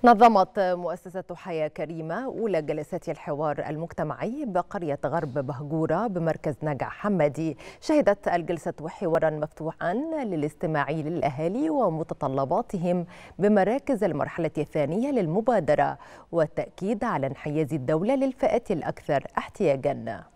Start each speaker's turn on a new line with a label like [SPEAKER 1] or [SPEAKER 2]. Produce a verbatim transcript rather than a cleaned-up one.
[SPEAKER 1] نظمت مؤسسة حياة كريمة أولى جلسات الحوار المجتمعي بقرية غرب بهجورة بمركز نجع حمادي. شهدت الجلسة حوارا مفتوحا للاستماع للأهالي ومتطلباتهم بمراكز المرحلة الثانية للمبادرة، والتأكيد على انحياز الدولة للفئات الأكثر احتياجا.